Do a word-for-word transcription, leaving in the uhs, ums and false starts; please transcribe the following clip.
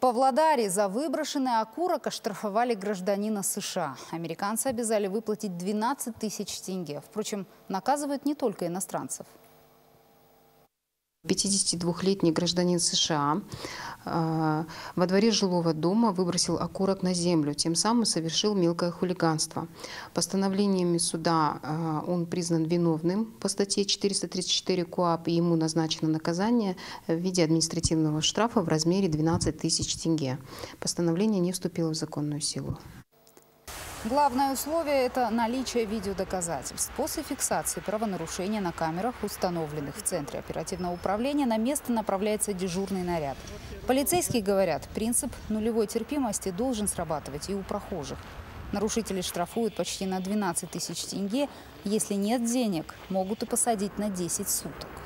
В Павлодаре за выброшенный окурок оштрафовали гражданина США. Американцы обязали выплатить двенадцать тысяч тенге. Впрочем, наказывают не только иностранцев. пятидесятидвухлетний гражданин США э, во дворе жилого дома выбросил окурок на землю, тем самым совершил мелкое хулиганство. Постановлениями суда э, он признан виновным по статье четыреста тридцать четыре КоАП, и ему назначено наказание в виде административного штрафа в размере двенадцати тысяч тенге. Постановление не вступило в законную силу. Главное условие – это наличие видеодоказательств. После фиксации правонарушения на камерах, установленных в Центре оперативного управления, на место направляется дежурный наряд. Полицейские говорят, принцип нулевой терпимости должен срабатывать и у прохожих. Нарушители штрафуют почти на двенадцать тысяч тенге. Если нет денег, могут и посадить на десять суток.